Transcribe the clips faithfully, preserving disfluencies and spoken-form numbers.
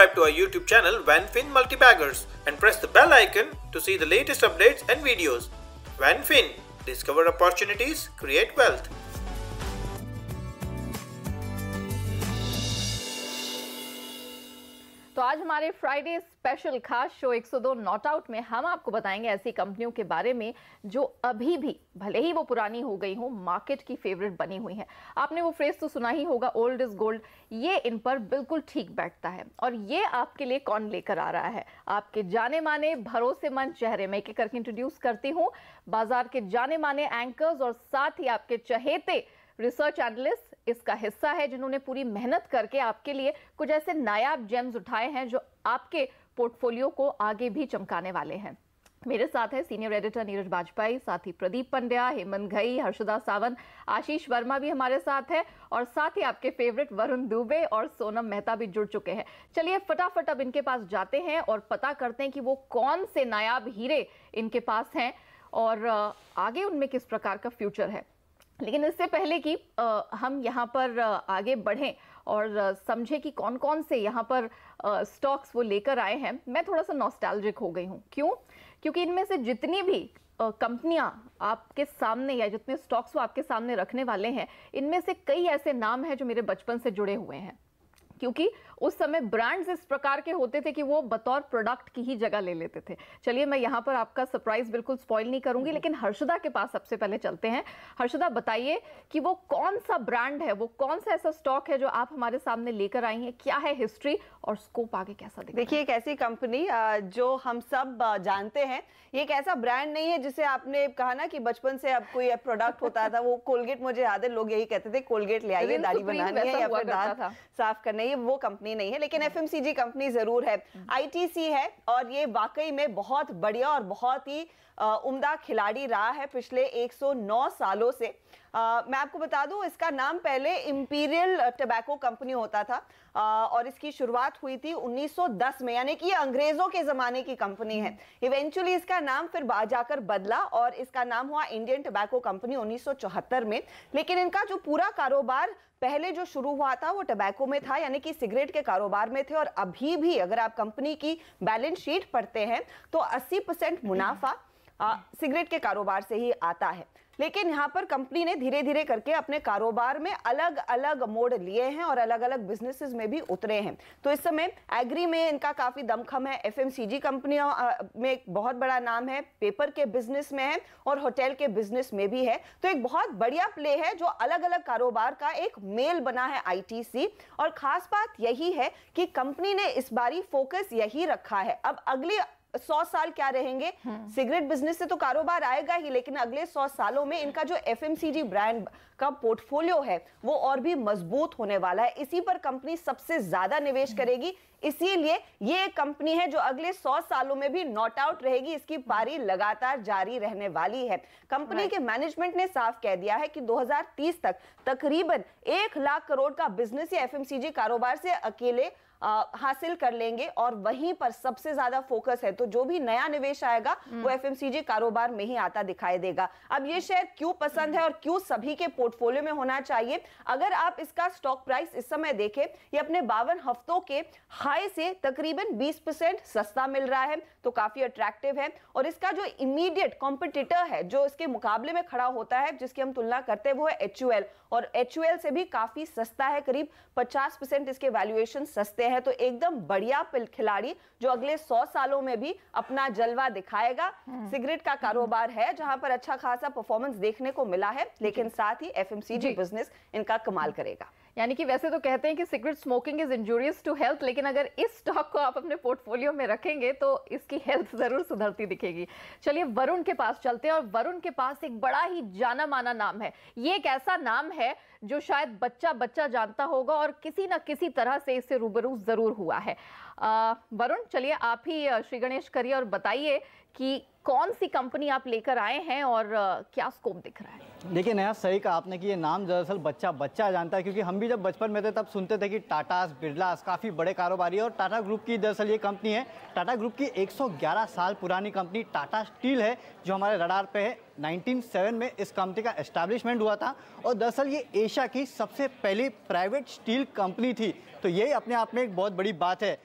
subscribe to our YouTube channel VanFin Multibaggers and press the bell icon to see the latest updates and videos. VanFin, discover opportunities, create wealth. तो आज हमारे Friday special खास show एक सौ दो not out में हम आपको बताएंगे ऐसी कंपनियों के बारे में जो अभी भी, भले ही वो पुरानी हो गई हो, मार्केट की फेवरेट बनी हुई हैं। आपने वो फ्रेज तो सुना ही होगा, ओल्ड इज गोल्ड। ये इन पर बिल्कुल ठीक बैठता है और ये आपके लिए कौन लेकर आ रहा है? आपके जाने माने भरोसेमंद चेहरे में एक एक करके इंट्रोड्यूस करती हूँ। बाजार के जाने माने एंकर्स और साथ ही आपके चहेते रिसर्च एनालिस्ट इसका हिस्सा है, जिन्होंने पूरी मेहनत करके आपके लिए कुछ ऐसे नायाब जेम्स उठाए हैं जो आपके पोर्टफोलियो को आगे भी चमकाने वाले हैं। मेरे साथ है सीनियर एडिटर नीरज बाजपेयी, साथ ही प्रदीप पंड्या, हेमंत घई, हर्षदा सावंत, आशीष वर्मा भी हमारे साथ है और साथ ही आपके फेवरेट वरुण दुबे और सोनम मेहता भी जुड़ चुके हैं। चलिए फटाफट अब इनके पास जाते हैं और पता करते हैं कि वो कौन से नायाब हीरे इनके पास हैं और आगे उनमें किस प्रकार का फ्यूचर है। लेकिन इससे पहले कि आ, हम यहाँ पर आ, आगे बढ़ें और आ, समझें कि कौन कौन से यहाँ पर आ, स्टॉक्स वो लेकर आए हैं, मैं थोड़ा सा नॉस्टैल्जिक हो गई हूँ। क्यों? क्योंकि इनमें से जितनी भी कंपनियां आपके सामने या जितने स्टॉक्स वो आपके सामने रखने वाले हैं, इनमें से कई ऐसे नाम हैं जो मेरे बचपन से जुड़े हुए हैं। क्योंकि उस समय ब्रांड्स इस प्रकार के होते थे कि वो बतौर प्रोडक्ट की ही जगह ले लेते थे। चलिए मैं यहाँ पर आपका सरप्राइज बिल्कुल स्पॉइल नहीं करूंगी, लेकिन हर्षदा के पास सबसे पहले चलते हैं। हर्षदा, बताइए कि वो कौन सा ब्रांड है, वो कौन सा ऐसा स्टॉक है जो आप हमारे सामने लेकर आई हैं? क्या है हिस्ट्री और स्कोप आगे कैसा दिखता है? देखिए, एक ऐसी कंपनी जो हम सब जानते हैं, ये एक ऐसा ब्रांड नहीं है जिसे आपने कहा ना कि बचपन से अब कोई प्रोडक्ट होता था। वो कोलगेट, मुझे याद है लोग यही कहते थे, कोलगेट ले आइए, दाढ़ी बनानी है या फिर दांत साफ करना है। ये वो कंपनी नहीं है, लेकिन एफएमसीजी कंपनी जरूर है, आईटीसी है और ये वाकई में बहुत बढ़िया और बहुत ही उम्दा खिलाड़ी रहा है पिछले एक सौ नौ सालों से। आ, मैं आपको बता दूं, इसका नाम पहले इंपीरियल टबैको कंपनी होता था आ, और इसकी शुरुआत हुई थी उन्नीस सौ दस में, यानी कि ये अंग्रेजों के जमाने की कंपनी है। इवेंचुअली इसका नाम फिर जाकर बदला और इसका नाम हुआ इंडियन टबैको कंपनी उन्नीस सौ चौहत्तर में। लेकिन इनका जो पूरा कारोबार पहले जो शुरू हुआ था वो टबैको में था, यानी कि सिगरेट के कारोबार में थे। और अभी भी अगर आप कंपनी की बैलेंस शीट पढ़ते हैं तो अस्सी परसेंट मुनाफा आ, सिगरेट के कारोबार से ही आता है। लेकिन यहाँ पर कंपनी ने धीरे धीरे करके अपने कारोबार में अलग अलग मोड़ लिए हैं और अलग अलग बिजनेसेस में भी उतरे हैं। तो इस समय एग्री में इनका काफी दमखम है, एफएमसीजी कंपनियों में एक बहुत बड़ा नाम है, पेपर के बिजनेस में है और होटल के बिजनेस में भी है। तो एक बहुत बढ़िया प्ले है जो अलग अलग कारोबार का एक मेल बना है आईटीसी। और खास बात यही है कि कंपनी ने इस बारी फोकस यही रखा है। अब अगली सौ साल क्या रहेंगे, सिगरेट बिजनेस से तो कारोबार आएगा ही, लेकिन अगले सौ सालों में इनका जो एफएमसीजी ब्रांड का पोर्टफोलियो है वो और भी मजबूत होने वाला है। इसी पर कंपनी सबसे ज्यादा निवेश करेगी, इसीलिए ये एक कंपनी है जो अगले सौ सालों में भी नॉट आउट रहेगी। इसकी पारी लगातार जारी रहने वाली है। कंपनी के मैनेजमेंट ने साफ कह दिया है कि दो हज़ार तीस तक तकरीबन एक लाख करोड़ का बिजनेस या एफएमसीजी कारोबार से अकेले आ, हासिल कर लेंगे और वहीं पर सबसे ज्यादा फोकस है। तो जो भी नया निवेश आएगा वो एफएमसीजी कारोबार में ही आता दिखाई देगा। अब ये शेयर क्यों पसंद है और क्यों सभी के पोर्टफोलियो में होना चाहिए? अगर आप इसका स्टॉक प्राइस इस समय देखें, ये अपने बावन हफ्तों के हाई से तकरीबन बीस परसेंट सस्ता मिल रहा है, तो काफी अट्रैक्टिव है। और इसका जो इमीडिएट कॉम्पिटिटर है, जो इसके मुकाबले में खड़ा होता है, जिसकी हम तुलना करते हैं, वो है एचयूएल। और एचयूएल से भी काफी सस्ता है, करीब पचास परसेंट इसके वैल्यूएशन सस्ते हैं। तो एकदम बढ़िया खिलाड़ी जो अगले सौ सालों में भी अपना जलवा दिखाएगा। सिगरेट का कारोबार है जहां पर अच्छा खासा परफॉर्मेंस देखने को मिला है, लेकिन साथ ही एफएमसीजी बिजनेस इनका कमाल करेगा। यानी कि वैसे तो कहते हैं कि cigarette smoking is injurious to health, लेकिन अगर इस स्टॉक को आप अपने पोर्टफोलियो में रखेंगे तो इसकी हेल्थ जरूर सुधरती दिखेगी। चलिए वरुण के पास चलते हैं और वरुण के पास एक बड़ा ही जाना माना नाम है। ये एक ऐसा नाम है जो शायद बच्चा बच्चा जानता होगा और किसी ना किसी तरह से इससे रूबरू जरूर हुआ है। वरुण, चलिए आप ही श्री गणेश करिए और बताइए कि कौन सी कंपनी आप लेकर आए हैं और क्या स्कोप दिख रहा है? देखिए नया, सही कहा आपने कि ये नाम दरअसल बच्चा बच्चा जानता है, क्योंकि हम भी जब बचपन में थे तब सुनते थे कि टाटास, बिरलास काफ़ी बड़े कारोबारी है और टाटा ग्रुप की दरअसल ये कंपनी है। टाटा ग्रुप की एक सौ ग्यारह साल पुरानी कंपनी टाटा स्टील है जो हमारे रडार पे है। उन्नीस सौ सात में इस कंपनी का एस्टैब्लिशमेंट हुआ था और दरअसल ये एशिया की सबसे पहली प्राइवेट स्टील कंपनी थी। तो ये अपने आप में एक बहुत बड़ी बात है।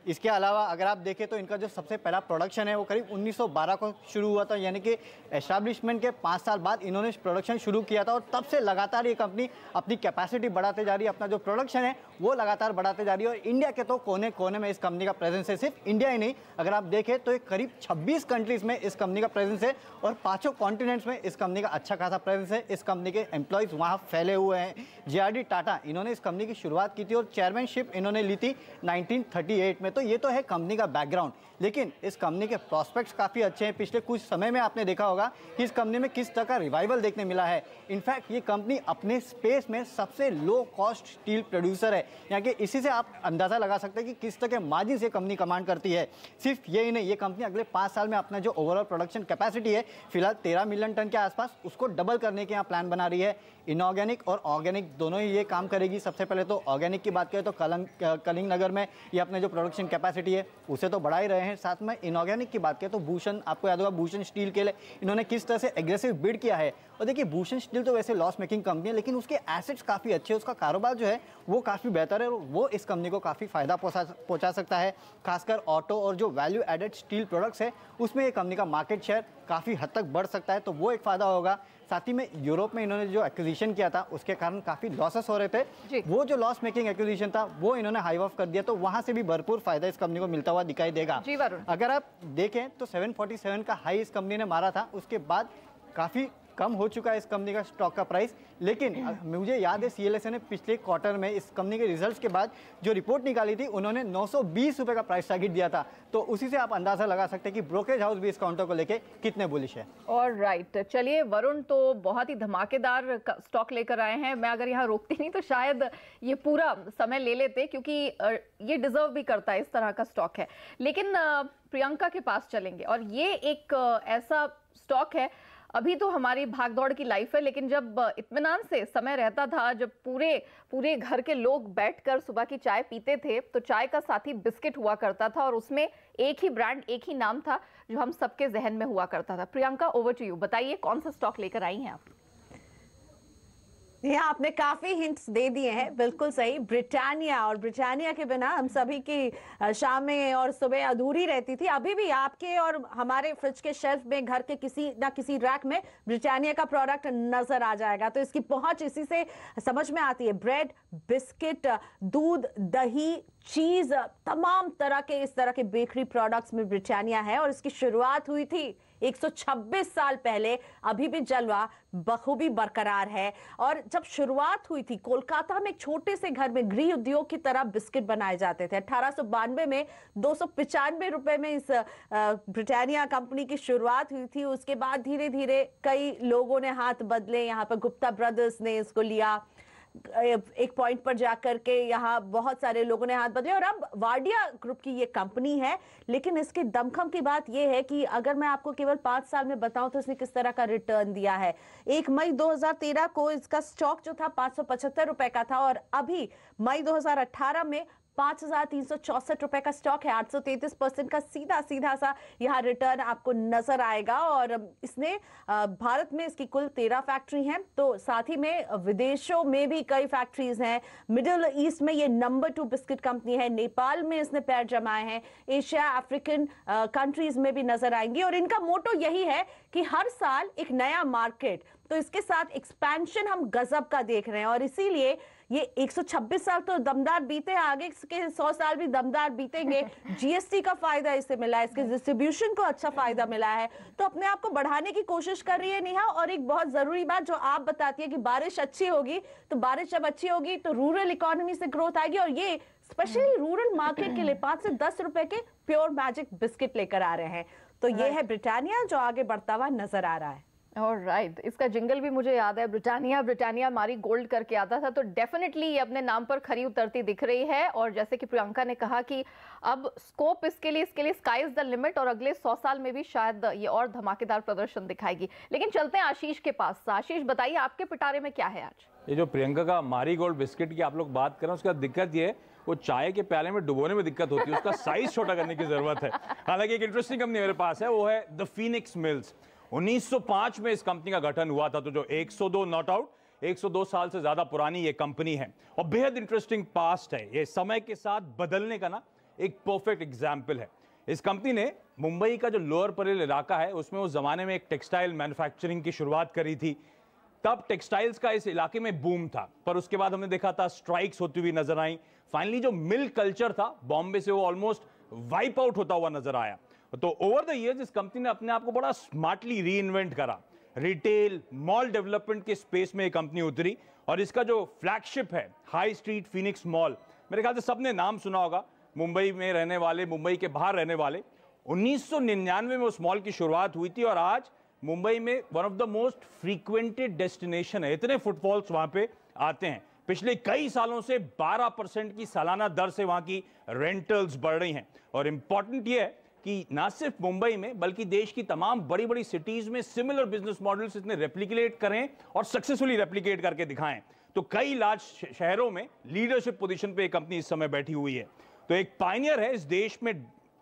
इसके अलावा अगर आप देखें तो इनका जो सबसे पहला प्रोडक्शन है वो करीब उन्नीस सौ बारह को शुरू हुआ था, यानी कि एस्टैब्लिशमेंट के पाँच साल बाद इन्होंने प्रोडक्शन शुरू किया था और तब से लगातार ये कंपनी अपनी कैपेसिटी बढ़ाते जा रही है, अपना जो प्रोडक्शन है वो लगातार बढ़ाते जा रही है। और इंडिया के तो कोने कोने में इस कंपनी का प्रेजेंस है, सिर्फ इंडिया ही नहीं, अगर आप देखें तो करीब छब्बीस कंट्रीज में इस कंपनी का प्रेजेंस है और पांचों कॉन्टिनेंट्स में इस कंपनी का अच्छा खासा प्रेजेंस है। इस कंपनी के एम्प्लॉयज़ वहाँ फैले हुए हैं। जेआरडी टाटा इन्होंने इस कंपनी की शुरुआत की थी और चेयरमैनशिप इन्होंने ली थी नाइनटीन थर्टी एट में। तो ये तो है कंपनी का बैकग्राउंड, लेकिन इस कंपनी के प्रोस्पेक्ट्स काफ़ी अच्छे हैं। पिछले कुछ समय में आपने देखा होगा कि इस कंपनी में किस तरह का रिवाइवल देखने मिला है। इनफैक्ट ये कंपनी अपने स्पेस में सबसे लो कॉस्ट स्टील प्रोड्यूसर है, यानी कि इसी से आप अंदाज़ा लगा सकते हैं कि किस तरह के मार्जिन से कंपनी कमांड करती है। सिर्फ यही नहीं, ये कंपनी अगले पाँच साल में अपना जो ओवरऑल प्रोडक्शन कैपेसिटी है फिलहाल तेरह मिलियन टन के आसपास, उसको डबल करने के यहाँ प्लान बना रही है। इनऑर्गेनिक और ऑर्गेनिक दोनों ही ये काम करेगी। सबसे पहले तो ऑर्गेनिक की बात करें तो कलंग कलिंग नगर में ये अपने जो प्रोडक्शन कैपेसिटी है उसे तो बढ़ा ही रहे हैं। साथ में इनऑर्गेनिक की बात करें तो भूषण, आपको याद होगा भूषण स्टील के लिए इन्होंने किस तरह से एग्रेसिव बिड किया है। और देखिए भूषण स्टील तो वैसे लॉस मेकिंग कंपनी है, लेकिन उसके एसेट्स काफ़ी अच्छे, उसका कारोबार जो है वो काफ़ी बेहतर है और वो इस कंपनी को काफ़ी फायदा पहुंचा सकता है। खासकर ऑटो और जो वैल्यू एडेड स्टील प्रोडक्ट्स है उसमें ये कंपनी का मार्केट शेयर काफ़ी हद तक बढ़ सकता है, तो वो एक फ़ायदा होगा। साथ ही में यूरोप में इन्होंने जो एक्विजिशन किया था उसके कारण काफ़ी लॉसेस हो रहे थे, वो जो लॉस मेकिंग एक्विजिशन था वो इन्होंने हाइव ऑफ कर दिया, तो वहाँ से भी भरपूर फायदा इस कंपनी को मिलता हुआ दिखाई देगा। अगर आप देखें तो सेवन फोर्टी सेवन का हाई इस कंपनी ने मारा था, उसके बाद काफ़ी कम हो चुका है इस कंपनी का स्टॉक का प्राइस। लेकिन मुझे याद है सीएलएसए ने पिछले क्वार्टर में इस कंपनी के रिजल्ट्स के बाद जो रिपोर्ट निकाली थी उन्होंने नौ सौ बीस रुपए का प्राइस टारगेट दिया था, तो उसी से आप अंदाजा लगा सकते हैं कि ब्रोकरेज हाउस भी इस काउंटर को लेके कितने बुलिश है। और राइट, चलिए वरुण तो बहुत ही धमाकेदार स्टॉक लेकर आए हैं। मैं अगर यहाँ रोकती नहीं तो शायद ये पूरा समय ले लेते, क्योंकि ये डिजर्व भी करता है, इस तरह का स्टॉक है। लेकिन प्रियंका के पास चलेंगे और ये एक ऐसा स्टॉक है, अभी तो हमारी भागदौड़ की लाइफ है, लेकिन जब इत्मीनान से समय रहता था, जब पूरे पूरे घर के लोग बैठकर सुबह की चाय पीते थे, तो चाय का साथी बिस्किट हुआ करता था और उसमें एक ही ब्रांड, एक ही नाम था जो हम सबके जहन में हुआ करता था। प्रियंका, ओवर टू यू, बताइए कौन सा स्टॉक लेकर आई हैं आप? यहाँ आपने काफी हिंट्स दे दिए हैं, बिल्कुल सही। ब्रिटानिया, और ब्रिटानिया के बिना हम सभी की शामें और सुबह अधूरी रहती थी। अभी भी आपके और हमारे फ्रिज के शेल्फ में, घर के किसी ना किसी रैक में ब्रिटानिया का प्रोडक्ट नजर आ जाएगा, तो इसकी पहुंच इसी से समझ में आती है। ब्रेड, बिस्किट, दूध, दही, चीज, तमाम तरह के इस तरह के बेकरी प्रोडक्ट्स में ब्रिटानिया है और इसकी शुरुआत हुई थी एक सौ छब्बीस साल पहले। अभी भी जलवा बखूबी बरकरार है। और जब शुरुआत हुई थी कोलकाता में एक छोटे से घर में गृह उद्योग की तरह बिस्किट बनाए जाते थे। अठारह सौ बानवे में दो सौ पिचानवे रुपए में इस ब्रिटानिया कंपनी की शुरुआत हुई थी। उसके बाद धीरे धीरे कई लोगों ने हाथ बदले। यहाँ पर गुप्ता ब्रदर्स ने इसको लिया, एक पॉइंट पर जाकर के यहाँ बहुत सारे लोगों ने हाथ बदले और अब वाडिया ग्रुप की ये कंपनी है। लेकिन इसके दमखम की बात ये है कि अगर मैं आपको केवल पांच साल में बताऊं तो इसने किस तरह का रिटर्न दिया है। एक मई दो हज़ार तेरह को इसका स्टॉक जो था पांच सौ पचहत्तर रुपए का था और अभी मई दो हज़ार अठारह में पांच हजार तीन सौ चौसठ रुपए का स्टॉक है। आठ सौ तैंतीस परसेंट का सीधा सीधा सा यहाँ रिटर्न आपको नजर आएगा। और इसने भारत में इसकी कुल तेरह फैक्ट्री हैं, तो साथ ही में विदेशों में भी कई फैक्ट्रीज हैं। मिडिल ईस्ट में ये नंबर टू बिस्किट कंपनी है। नेपाल में इसने पैर जमाए हैं। एशिया, अफ्रीकन कंट्रीज में भी नजर आएंगी। और इनका मोटो यही है कि हर साल एक नया मार्केट, तो इसके साथ एक्सपेंशन हम गजब का देख रहे हैं। और इसीलिए ये एक सौ छब्बीस साल तो दमदार बीते, आगे के सौ साल भी दमदार बीतेंगे। जीएसटी का फायदा इससे मिला है, इसके डिस्ट्रीब्यूशन को अच्छा फायदा मिला है, तो अपने आप को बढ़ाने की कोशिश कर रही है नेहा। और एक बहुत जरूरी बात जो आप बताती है कि बारिश अच्छी होगी, तो बारिश जब अच्छी होगी तो रूरल इकोनॉमी से ग्रोथ आएगी। और ये स्पेशली रूरल मार्केट के लिए पांच से दस रुपए के प्योर मैजिक बिस्किट लेकर आ रहे हैं। तो ये है ब्रिटानिया जो आगे बढ़ता हुआ नजर आ रहा है। ऑलराइट, इसका जिंगल भी मुझे याद है, ब्रिटानिया ब्रिटानिया मारी गोल्ड करके आता था। तो डेफिनेटली ये अपने नाम पर खरी उतरती दिख रही है। और जैसे कि प्रियंका ने कहा कि अब स्कोप इसके लिए इसके लिए स्काई इज द लिमिट, और अगले सौ साल में भी शायद ये और धमाकेदार प्रदर्शन दिखाएगी। लेकिन चलते हैं आशीष के पास। आशीष, बताइए आपके पिटारे में क्या है आज? ये जो प्रियंका का मारी गोल्ड बिस्किट की आप लोग बात कर रहे हैं, उसका दिक्कत ये है वो चाय के प्याले में डुबोने में दिक्कत होती है, उसका साइज छोटा करने की जरूरत है। हालांकि एक इंटरेस्टिंग कंपनी मेरे पास है, वो है द फीनिक्स मिल्स। उन्नीस सौ पाँच में इस कंपनी का गठन हुआ था, तो जो एक सौ दो नॉट आउट एक सौ दो साल से ज्यादा पुरानी ये कंपनी है और बेहद इंटरेस्टिंग पास्ट है। ये समय के साथ बदलने का ना एक परफेक्ट एग्जाम्पल है। इस कंपनी ने मुंबई का जो लोअर परेल इलाका है उसमें उस जमाने में एक टेक्सटाइल मैन्युफैक्चरिंग की शुरुआत करी थी। तब टेक्सटाइल्स का इस इलाके में बूम था, पर उसके बाद हमने देखा था स्ट्राइक्स होती हुई नजर आई। फाइनली जो मिल कल्चर था बॉम्बे से वो ऑलमोस्ट वाइप आउट होता हुआ नजर आया। तो ओवर द ईयर्स इस कंपनी ने अपने आप को बड़ा स्मार्टली री इन्वेंट करा। रिटेल मॉल डेवलपमेंट के स्पेस में ये कंपनी उतरी और इसका जो फ्लैगशिप है हाई स्ट्रीट फीनिक्स मॉल, मेरे ख्याल से सबने नाम सुना होगा, मुंबई में रहने वाले, मुंबई के बाहर रहने वाले। उन्नीस सौ निन्यानवे में उस मॉल की शुरुआत हुई थी और आज मुंबई में one of the most frequented destination है। इतने फुटफॉल्स वहां पे आते हैं। पिछले कई सालों से बारह परसेंट की सालाना दर से वहां की रेंटल्स बढ़ रही हैं। और इंपॉर्टेंट ये है कि ना सिर्फ मुंबई में बल्कि देश की तमाम बड़ी बड़ी सिटीज में सिमिलर बिजनेस मॉडल्स इतने रेप्लिकेट करें और सक्सेसफुली रेप्लिकेट करके दिखाएं। तो कई लार्ज शहरों में लीडरशिप पोजीशन पे एक कंपनी इस समय बैठी हुई है। तो एक पायनियर है इस देश में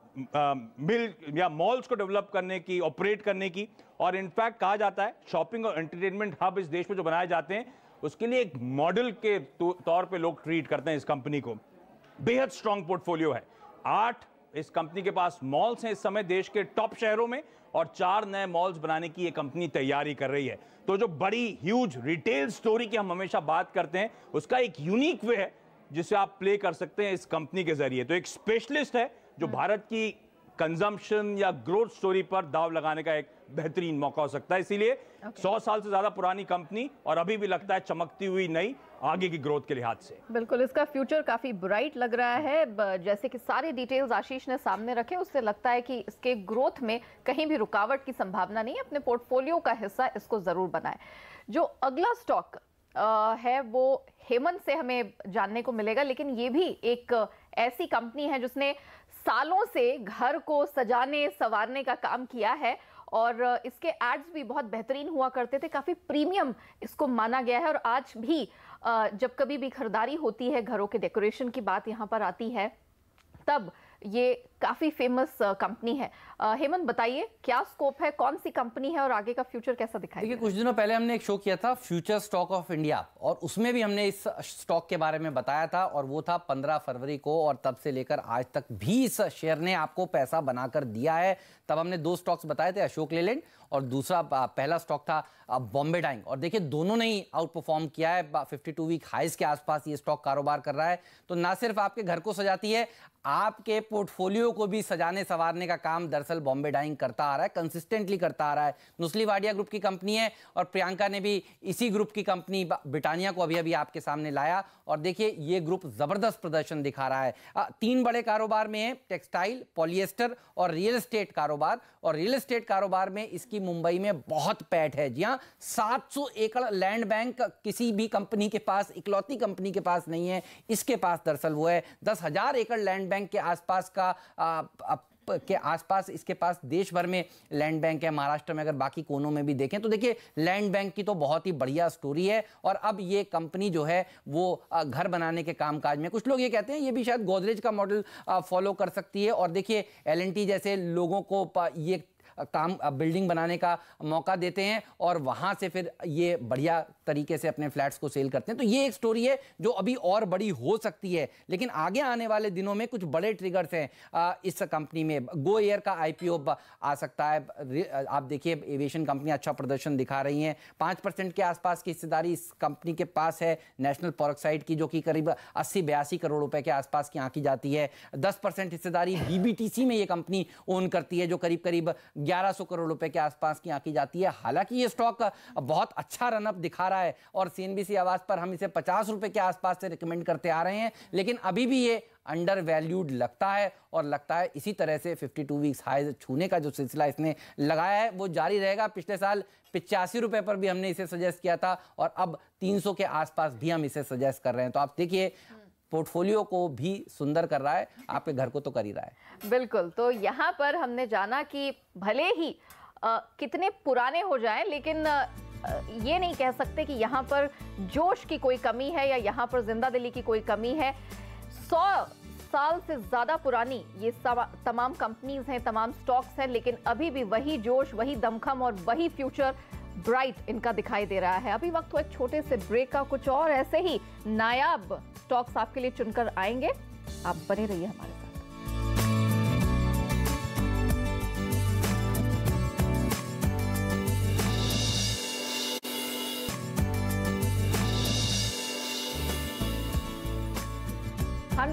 मिल या मॉल्स को डेवलप करने की, ऑपरेट करने की। और इनफैक्ट कहा जाता है शॉपिंग और एंटरटेनमेंट हब इस देश में जो बनाए जाते हैं उसके लिए एक मॉडल के तौर पे लोग ट्रीट करते हैं इस कंपनी को। बेहद स्ट्रांग पोर्टफोलियो है। आठ इस कंपनी के पास मॉल्स हैं इस समय देश के टॉप शहरों में और चार नए मॉल्स बनाने की ये कंपनी तैयारी कर रही है। तो जो बड़ी ह्यूज रिटेल स्टोरी की हम हमेशा बात करते हैं उसका एक यूनिक वे है जिसे आप प्ले कर सकते हैं इस कंपनी के जरिए। तो एक स्पेशलिस्ट है जो भारत की कंजम्पशन या ग्रोथ स्टोरी पर दाव लगाने का एक बेहतरीन मौका हो सकता है। इसीलिए okay. सौ साल से ज्यादा पुरानी कंपनी और अभी भी लगता है चमकती हुई नई आगे की ग्रोथ के लिहाज से। बिल्कुल, इसका फ्यूचर काफी ब्राइट लग रहा है। जैसे कि सारे डिटेल्स आशीष ने सामने रखे, उससे लगता है कि इसके ग्रोथ में कहीं भी रुकावट की संभावना नहीं है। अपने पोर्टफोलियो का हिस्सा इसको जरूर बनाए। जो अगला स्टॉक है वो हेमंत से हमें जानने को मिलेगा, लेकिन ये भी एक ऐसी कंपनी है जिसने सालों से घर को सजाने संवारने का काम किया है और इसके एड्स भी बहुत बेहतरीन हुआ करते थे। काफी प्रीमियम इसको माना गया है और आज भी जब कभी भी खरीदारी होती है, घरों के डेकोरेशन की बात यहाँ पर आती है, तब ये काफी फेमस कंपनी है। हेमंत बताइए क्या स्कोप है, कौन सी कंपनी है और आगे का फ्यूचर कैसा दिखाई? देखिए, कुछ दिनों पहले हमने एक शो किया था फ्यूचर स्टॉक ऑफ इंडिया और उसमें भी हमने इस स्टॉक के बारे में बताया था और वो था पंद्रह फरवरी को और तब से लेकर आज तक भी इस शेयर ने आपको पैसा बनाकर दिया है। तब हमने दो स्टॉक्स बताए थे, अशोक लेलैंड और दूसरा पहला स्टॉक था बॉम्बे डाइंग। और देखिए दोनों ने ही आउट परफॉर्म किया है। बावन वीक हाइज के आसपास ये स्टॉक कारोबार कर रहा है। तो ना सिर्फ आपके घर को सजाती है, आपके पोर्टफोलियो को भी सजाने संवारने का काम दरअसल बॉम्बे डाइंग करता आ रहा है, कंसिस्टेंटली करता आ रहा है। नुस्ली वाडिया ग्रुप की कंपनी है और प्रियंका ने भी इसी ग्रुप की कंपनी ब्रिटानिया को अभी अभी आपके सामने लाया और देखिए ये ग्रुप जबरदस्त प्रदर्शन दिखा रहा है। आ, तीन बड़े कारोबार में है, टेक्सटाइल, पॉलिएस्टर और रियल एस्टेट कारोबार। और रियल एस्टेट कारोबार में इसकी मुंबई में बहुत पैठ है। जी हाँ, सात सौ एकड़ लैंड बैंक किसी भी कंपनी के पास, इकलौती कंपनी के पास नहीं है, इसके पास दरअसल वो है। दस हजार एकड़ लैंड बैंक के आसपास का आ, आ, के आसपास इसके पास देश भर में लैंड बैंक है। महाराष्ट्र में अगर बाकी कोनों में भी देखें तो देखिए लैंड बैंक की तो बहुत ही बढ़िया स्टोरी है। और अब ये कंपनी जो है वो घर बनाने के कामकाज में, कुछ लोग ये कहते हैं ये भी शायद गोदरेज का मॉडल फॉलो कर सकती है। और देखिए एल एंड टी जैसे लोगों को ये काम बिल्डिंग बनाने का मौका देते हैं और वहां से फिर ये बढ़िया तरीके से अपने फ्लैट्स को सेल करते हैं। तो ये एक स्टोरी है जो अभी और बड़ी हो सकती है, लेकिन आगे आने वाले दिनों में कुछ बड़े ट्रिगर्स हैं इस कंपनी में। गो एयर का आईपीओ आ सकता है। आप देखिए एविएशन कंपनी अच्छा प्रदर्शन दिखा रही हैं। पांच परसेंट के आसपास की हिस्सेदारी इस कंपनी के पास है नेशनल पेरोक्साइड की, जो कि करीब अस्सी बयासी करोड़ रुपए के आसपास की आंकी जाती है। दस परसेंट हिस्सेदारी बीबीटीसी में ये कंपनी ओन करती है, जो करीब करीब ग्यारह सौ करोड़ रुपए के आसपास की आंकी जाती है। हालांकि ये स्टॉक बहुत अच्छा रनअप दिखा रहा है और सीएनबीसी आवाज पर हम इसे पचास रुपए के आसपास से रिकमेंड करते आ रहे हैं, लेकिन अभी भी ये अंडर वैल्यूड लगता है और लगता है इसी तरह से बावन वीक्स हाई छूने का जो सिलसिला इसने लगाया है वो जारी रहेगा। पिछले साल पिचासी रुपए पर भी हमने इसे सजेस्ट किया था और अब तीन सौ के आसपास भी हम इसे सजेस्ट कर रहे हैं। तो आप देखिए पोर्टफोलियो को भी सुंदर कर रहा है, आपके घर को तो कर ही रहा है। बिल्कुल, तो यहाँ पर हमने जाना कि भले ही आ, कितने पुराने हो जाएं, लेकिन आ, ये नहीं कह सकते कि यहाँ पर जोश की कोई कमी है या यहाँ पर जिंदा दिली की कोई कमी है। सौ साल से ज्यादा पुरानी ये तमाम कंपनीज हैं, तमाम स्टॉक्स हैं, लेकिन अभी भी वही जोश, वही दमखम और वही फ्यूचर ब्राइट इनका दिखाई दे रहा है। अभी वक्त हुआ एक छोटे से ब्रेक का, कुछ और ऐसे ही नायाब स्टॉक्स आपके लिए चुनकर आएंगे। आप बने रहिए हमारे साथ।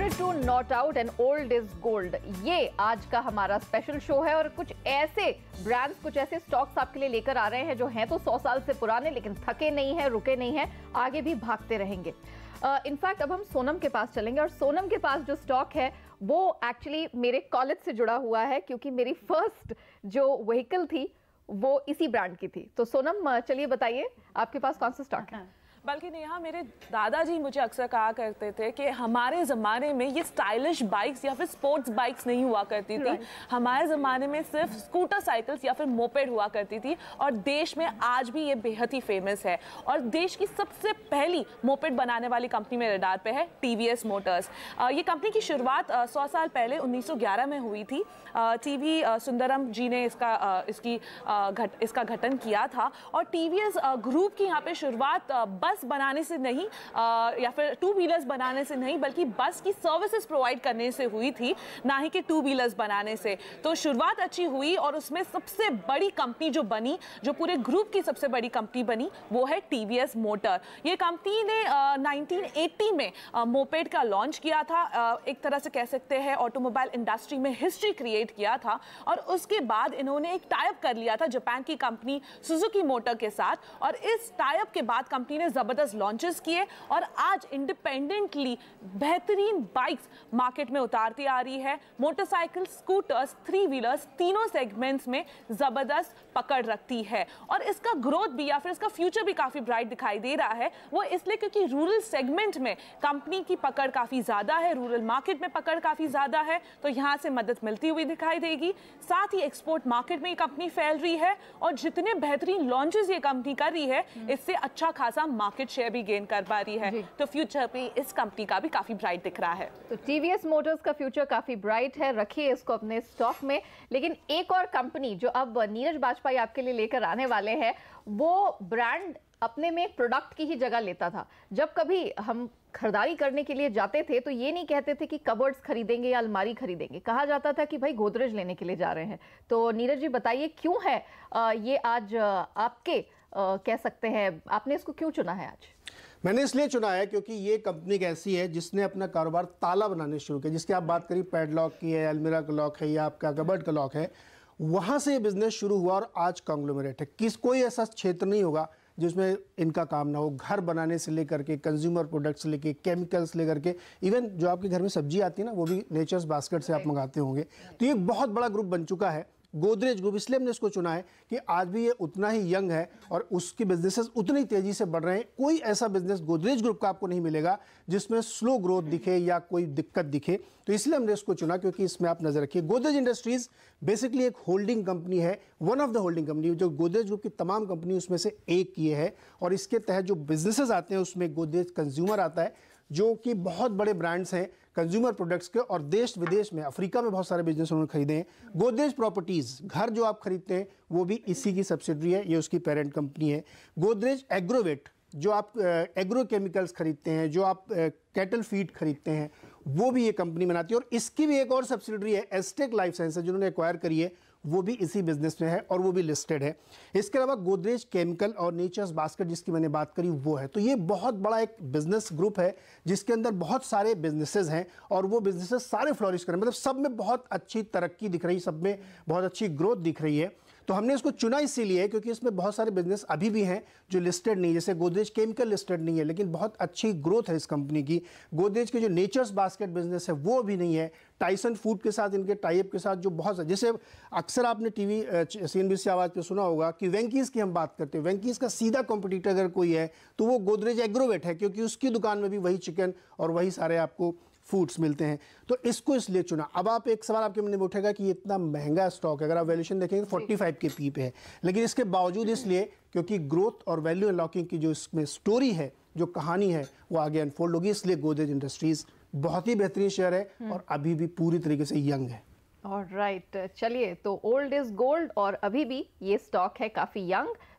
wanted to not out and old is gold. ये आज का हमारा स्पेशल शो है और कुछ ऐसे ब्रांड्स, कुछ ऐसे स्टॉक्स आपके लिए लेकर आ रहे हैं जो हैं तो सौ साल से पुराने लेकिन थके नहीं हैं, रुके नहीं हैं, आगे भी भागते रहेंगे। इनफैक्ट uh, अब हम सोनम के पास चलेंगे और सोनम के पास जो स्टॉक है वो एक्चुअली मेरे कॉलेज से जुड़ा हुआ है क्योंकि मेरी फर्स्ट जो व्हीकल थी वो इसी ब्रांड की थी। तो सोनम चलिए बताइए आपके पास कौन सा स्टॉक है? बल्कि नेहा, मेरे दादाजी मुझे अक्सर कहा करते थे कि हमारे ज़माने में ये स्टाइलिश बाइक्स या फिर स्पोर्ट्स बाइक्स नहीं हुआ करती थी, हमारे ज़माने में सिर्फ स्कूटर साइकिल्स या फिर मोपेड हुआ करती थी और देश में आज भी ये बेहद ही फेमस है। और देश की सबसे पहली मोपेड बनाने वाली कंपनी मेरे रडार पे है टीवीएस मोटर्स। ये कंपनी की शुरुआत सौ साल पहले उन्नीस सौ ग्यारह में हुई थी। टीवी सुंदरम जी ने इसका इसकी घट इसका गठन किया था और टीवीएस ग्रुप की यहाँ पे शुरुआत बस बनाने से नहीं आ, या फिर टू व्हीलर्स बनाने से नहीं बल्कि बस की सर्विसेज प्रोवाइड करने से हुई थी, ना ही कि टू व्हीलर्स बनाने से। तो शुरुआत अच्छी हुई और उसमें सबसे बड़ी कंपनी जो बनी, जो पूरे ग्रुप की सबसे बड़ी कंपनी बनी, वो है टीवीएस मोटर। ये कंपनी ने आ, नाइनटीन एटी में आ, मोपेड का लॉन्च किया था। आ, एक तरह से कह सकते हैं ऑटोमोबाइल इंडस्ट्री में हिस्ट्री क्रिएट किया था और उसके बाद इन्होंने एक टाई अप कर लिया था जापान की कंपनी सुजुकी मोटर के साथ और इस टाई अप के बाद कंपनी ने जबरदस्त लॉन्चेस किए और आज इंडिपेंडेंटली बेहतरीन बाइक्स मार्केट में उतारती आ रही है। मोटरसाइकिल, स्कूटर्स, थ्री व्हीलर्स, तीनों सेगमेंट्स में जबरदस्त पकड़ रखती है और इसका ग्रोथ भी या फिर इसका फ्यूचर भी काफी ब्राइट दिखाई दे रहा है। वो इसलिए क्योंकि रूरल सेगमेंट में कंपनी की पकड़ काफी ज्यादा है, रूरल मार्केट में पकड़ काफी ज्यादा है, तो यहां से मदद मिलती हुई दिखाई देगी। साथ ही एक्सपोर्ट मार्केट में ये कंपनी फैल रही है और जितने बेहतरीन लॉन्चेस ये कंपनी कर रही है इससे अच्छा खासा मार्केट शेयर भी गेन कर पा रही है। तो फ्यूचर पे इस कंपनी का भी काफी ब्राइट दिख रहा है। तो टीवीएस मोटर्स का फ्यूचर काफी ब्राइट है, रखिए इसको अपने स्टॉक में। लेकिन एक और कंपनी जो अब नीरज बाजपेयी आपके लिए लेकर आने वाले हैं, वो ब्रांड अपने में एक प्रोडक्ट की ही जगह लेता था। जब कभी हम खरीदारी करने के लिए जाते थे तो ये नहीं कहते थे कि कबर्ड्स खरीदेंगे या अलमारी खरीदेंगे, कहा जाता था कि भाई गोदरेज लेने के लिए जा रहे हैं। तो नीरज जी बताइए क्यों है आ, ये आज आपके आ, कह सकते हैं, आपने इसको क्यों चुना है आज? मैंने इसलिए चुना है क्योंकि ये कंपनी एक ऐसी है जिसने अपना कारोबार ताला बनाने शुरू किया, जिसकी आप बात करिए पैडलॉक की है, अलमीरा का लॉक है या आपका कबर्ड का लॉक है, वहाँ से ये बिजनेस शुरू हुआ और आज कॉन्ग्लोमरेट है। किस कोई ऐसा क्षेत्र नहीं होगा जिसमें इनका काम ना हो। घर बनाने से लेकर के कंज्यूमर प्रोडक्ट्स से लेकर केमिकल्स लेकर के इवन जो आपके घर में सब्जी आती है ना, वो भी नेचर्स बास्केट से आप मंगाते होंगे। तो ये बहुत बड़ा ग्रुप बन चुका है गोदरेज ग्रुप। इसलिए हमने इसको चुना है कि आज भी ये उतना ही यंग है और उसके बिजनेसेस उतनी तेजी से बढ़ रहे हैं। कोई ऐसा बिजनेस गोदरेज ग्रुप का आपको नहीं मिलेगा जिसमें स्लो ग्रोथ दिखे या कोई दिक्कत दिखे। तो इसलिए हमने इसको चुना क्योंकि इसमें आप नजर रखिए। गोदरेज इंडस्ट्रीज बेसिकली एक होल्डिंग कंपनी है, one of the holding company, जो गोदरेज ग्रुप की तमाम कंपनी उसमें से एक ये है और इसके तहत जो बिजनेसेस आते हैं उसमें गोदरेज कंज्यूमर आता है, जो कि बहुत बड़े ब्रांड्स हैं कंज्यूमर प्रोडक्ट्स के और देश विदेश में, अफ्रीका में बहुत सारे बिजनेस उन्होंने खरीदे हैं। गोदरेज प्रॉपर्टीज, घर जो आप खरीदते हैं वो भी इसी की सब्सिडरी है, ये उसकी पेरेंट कंपनी है। गोदरेज एग्रोवेट, जो आप एग्रो केमिकल्स खरीदते हैं, जो आप कैटल फीड खरीदते हैं, वो भी ये कंपनी बनाती है और इसकी भी एक और सब्सिडरी है एस्टेक लाइफ साइंसेज, जिन्होंने एक्वायर करी है, वो भी इसी बिजनेस में है और वो भी लिस्टेड है। इसके अलावा गोदरेज केमिकल और नेचर्स बास्केट जिसकी मैंने बात करी वो है। तो ये बहुत बड़ा एक बिजनेस ग्रुप है जिसके अंदर बहुत सारे बिजनेसेस हैं और वो बिजनेसेस सारे फ्लोरिश कर रहे हैं, मतलब सब में बहुत अच्छी तरक्की दिख रही, सब में बहुत अच्छी ग्रोथ दिख रही है। तो हमने इसको चुना इसीलिए क्योंकि इसमें बहुत सारे बिजनेस अभी भी हैं जो लिस्टेड नहीं, जैसे गोदरेज केमिकल लिस्टेड नहीं है लेकिन बहुत अच्छी ग्रोथ है इस कंपनी की। गोदरेज के जो नेचर्स बास्केट बिजनेस है वो भी नहीं है। टाइसन फूड के साथ, इनके टाइप के साथ जो बहुत, जैसे अक्सर आपने टीवी सीएनबीसी आवाज़ पे सुना होगा कि वेंकीज की हम बात करते हैं, वेंकीज का सीधा कॉम्पिटिटर अगर कोई है तो वो गोदरेज एग्रोवेट है, क्योंकि उसकी दुकान में भी वही चिकन और वही सारे आपको फूड्स मिलते हैं। तो इसको इसलिए चुना। अब आप एक सवाल आपके मन में उठेगा कि ये इतना महंगा स्टॉक है, अगर आप वैल्यूएशन देखेंगे तो पैंतालीस के पी पे है, लेकिन इसके बावजूद इसलिए क्योंकि ग्रोथ और वैल्यू अनलॉकिंग की जो इसमें स्टोरी है, जो कहानी है, वो आगे अनफोल्ड होगी। इसलिए गोदरेज इंडस्ट्रीज बहुत ही बेहतरीन शेयर है और अभी भी पूरी तरीके से यंग है। ऑलराइट, चलिए, तो ओल्ड इज गोल्ड और अभी भी ये स्टॉक है काफी यंग।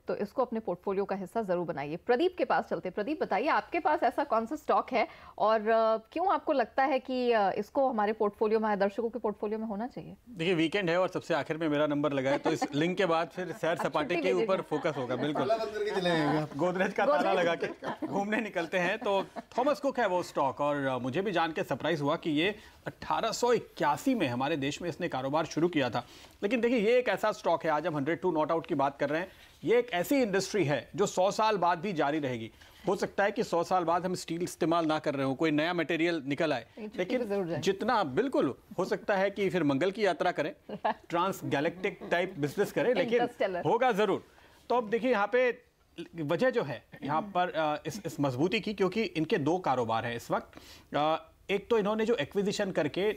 तो इसको अपने पोर्टफोलियो का हिस्सा जरूर बनाइए। प्रदीप के पास चलते। प्रदीप, बताइए आपके पास ऐसा कौन सा स्टॉक है और क्यों आपको लगता है कि इसको हमारे पोर्टफोलियो में, दर्शकों के पोर्टफोलियो में होना चाहिए? देखिए, वीकेंड है और सबसे आखिर में मेरा नंबर लगा है, तो इस लिंक के बाद फिर सैर सपाटे के ऊपर फोकस होगा। बिल्कुल, गोदरेज का ताला लगा के घूमने निकलते हैं। तो थॉमस कुक है वो स्टॉक, और मुझे भी जान के सरप्राइज हुआ कि ये अठारह सौ इक्यासी में हमारे देश में इसने कारोबार शुरू किया था। लेकिन देखिए, ये एक ऐसा स्टॉक है, आज हम हंड्रेड टू नॉट आउट की बात कर रहे हैं, ये एक ऐसी इंडस्ट्री है जो सौ साल बाद भी जारी रहेगी। हो सकता है कि सौ साल बाद हम स्टील इस्तेमाल ना कर रहे हो, कोई नया मटेरियल निकल आए, लेकिन जितना बिल्कुल हो सकता है कि फिर मंगल की यात्रा करें, ट्रांस गैलेक्टिक टाइप बिजनेस करें, लेकिन होगा जरूर। तो अब देखिए, यहाँ पे वजह जो है यहाँ पर इस, इस मजबूती की, क्योंकि इनके दो कारोबार हैं इस वक्त। एक तो इन्होंने जो एक्विजिशन करके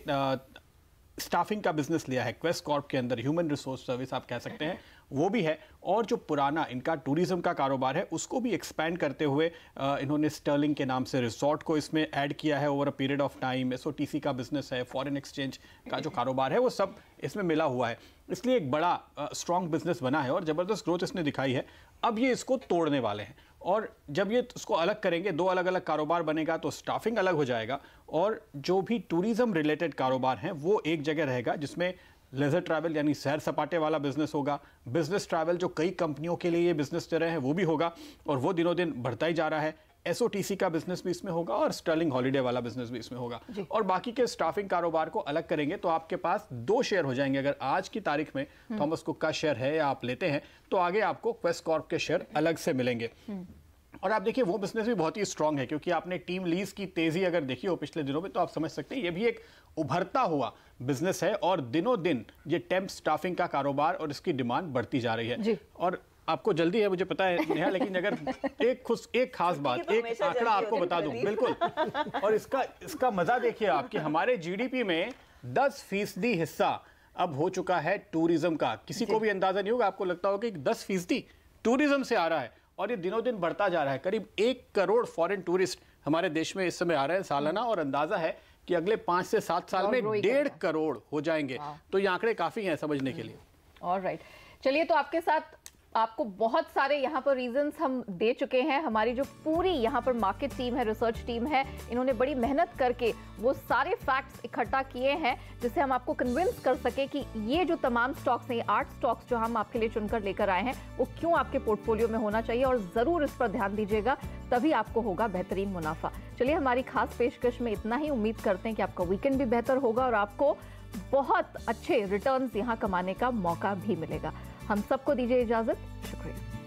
स्टाफिंग का बिजनेस लिया है क्वेस्ट कॉर्प के अंदर, ह्यूमन रिसोर्स सर्विस आप कह सकते हैं, वो भी है। और जो पुराना इनका टूरिज्म का कारोबार है उसको भी एक्सपैंड करते हुए इन्होंने स्टर्लिंग के नाम से रिजॉर्ट को इसमें ऐड किया है over a period of time. SOTC का बिजनेस है, फॉरेन एक्सचेंज का जो कारोबार है, वो सब इसमें मिला हुआ है। इसलिए एक बड़ा स्ट्रॉन्ग बिजनेस बना है और ज़बरदस्त ग्रोथ इसने दिखाई है। अब ये इसको तोड़ने वाले हैं, और जब ये उसको अलग करेंगे, दो अलग अलग कारोबार बनेगा, तो स्टाफिंग अलग हो जाएगा और जो भी टूरिज्म रिलेटेड कारोबार हैं वो एक जगह रहेगा, जिसमें लेजर ट्रैवल यानी सैर सपाटे वाला बिजनेस होगा, बिजनेस ट्रैवल जो कई कंपनियों के लिए ये बिजनेस दे रहे हैं वो भी होगा, और वो दिनों दिन बढ़ता ही जा रहा है। एसओटीसी का बिजनेस भी इसमें होगा और स्टर्लिंग हॉलीडे वाला बिजनेस भी इसमें होगा, और बाकी के स्टाफिंग कारोबार को अलग करेंगे तो आपके पास दो शेयर हो जाएंगे। अगर आज की तारीख में थॉमस कुक का शेयर है या आप लेते हैं, तो आगे आपको क्वेस्ट कॉर्प के शेयर अलग से मिलेंगे। और आप देखिए, वो बिजनेस भी बहुत ही स्ट्रांग है, क्योंकि आपने टीम लीज की तेजी अगर देखी हो पिछले दिनों में, तो आप समझ सकते हैं ये भी एक उभरता हुआ बिजनेस है, और दिनों दिन ये टेम्प स्टाफिंग का कारोबार और इसकी डिमांड बढ़ती जा रही है। और आपको जल्दी है मुझे पता है नेहा, लेकिन अगर एक खुश एक खास बात, एक आंकड़ा आपको बता दूं, बिल्कुल, और इसका इसका मजा देखिए आप कि हमारे जीडीपी में दस फीसदी हिस्सा अब हो चुका है टूरिज्म का। किसी को भी अंदाजा नहीं होगा, आपको लगता होगा कि दस फीसदी टूरिज्म से आ रहा है, और ये दिनों दिन बढ़ता जा रहा है। करीब एक करोड़ फॉरेन टूरिस्ट हमारे देश में इस समय आ रहे हैं सालाना, और अंदाजा है कि अगले पांच से सात साल में डेढ़ करोड़ हो जाएंगे। तो ये आंकड़े काफी हैं समझने के लिए। ऑलराइट, चलिए, तो आपके साथ आपको बहुत सारे यहाँ पर रीजंस हम दे चुके हैं। हमारी जो पूरी यहाँ पर मार्केट टीम है, रिसर्च टीम है, इन्होंने बड़ी मेहनत करके वो सारे फैक्ट्स इकट्ठा किए हैं जिससे हम आपको कन्विंस कर सके कि ये जो तमाम स्टॉक्स हैं, ये आठ स्टॉक्स जो हम आपके लिए चुनकर लेकर आए हैं, वो क्यों आपके पोर्टफोलियो में होना चाहिए, और जरूर इस पर ध्यान दीजिएगा, तभी आपको होगा बेहतरीन मुनाफा। चलिए, हमारी खास पेशकश में इतना ही। उम्मीद करते हैं कि आपका वीकेंड भी बेहतर होगा और आपको बहुत अच्छे रिटर्न्स यहाँ कमाने का मौका भी मिलेगा। हम सबको दीजिए इजाजत। शुक्रिया।